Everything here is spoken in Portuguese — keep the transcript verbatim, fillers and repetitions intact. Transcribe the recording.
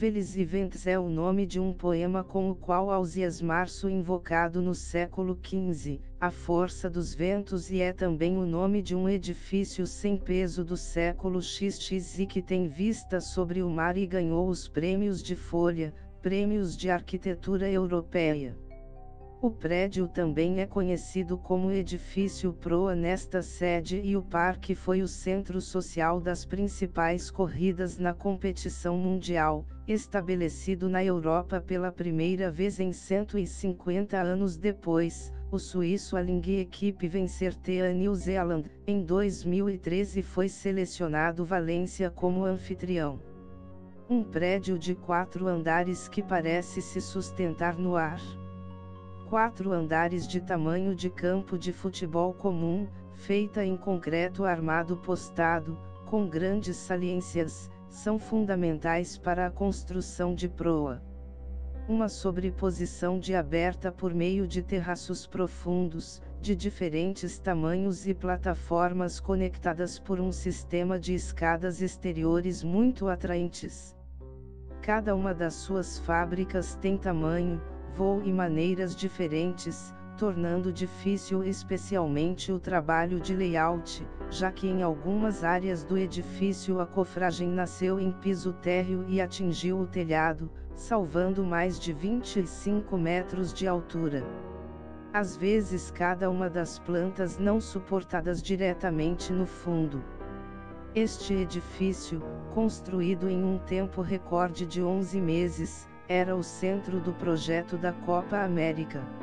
Veles e Ventes é o nome de um poema com o qual Ausias Março invocado no século quinze, a força dos ventos, e é também o nome de um edifício sem peso do século xis e que tem vista sobre o mar e ganhou os prêmios de Folha, prêmios de arquitetura europeia. O prédio também é conhecido como Edifício Proa nesta sede, e o parque foi o centro social das principais corridas na competição mundial, estabelecido na Europa pela primeira vez em cento e cinquenta anos depois. O suíço Alinghi Equipe vencer a New Zealand, em dois mil e treze foi selecionado Valência como anfitrião. Um prédio de quatro andares que parece se sustentar no ar. Quatro andares de tamanho de campo de futebol comum, feita em concreto armado postado, com grandes saliências, são fundamentais para a construção de proa. Uma sobreposição de aberta por meio de terraços profundos, de diferentes tamanhos e plataformas conectadas por um sistema de escadas exteriores muito atraentes. Cada uma das suas fábricas tem tamanho, voo e maneiras diferentes, tornando difícil especialmente o trabalho de layout, já que em algumas áreas do edifício a cofragem nasceu em piso térreo e atingiu o telhado, salvando mais de vinte e cinco metros de altura. Às vezes cada uma das plantas não suportadas diretamente no fundo. Este edifício, construído em um tempo recorde de onze meses, era o centro do projeto da Copa América.